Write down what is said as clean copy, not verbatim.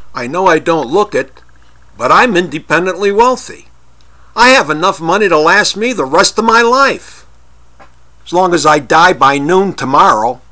I know I don't look it, but I'm independently wealthy. I have enough money to last me the rest of my life. As long as I die by noon tomorrow,